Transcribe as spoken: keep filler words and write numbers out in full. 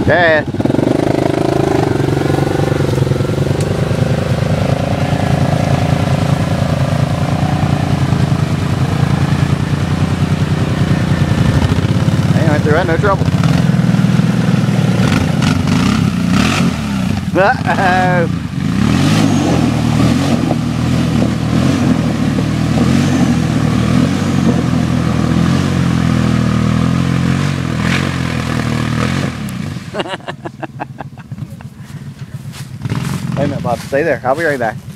Dad. Hang on, they're in no trouble. Uh-oh. Wait a minute, Bob. Stay there. I'll be right back.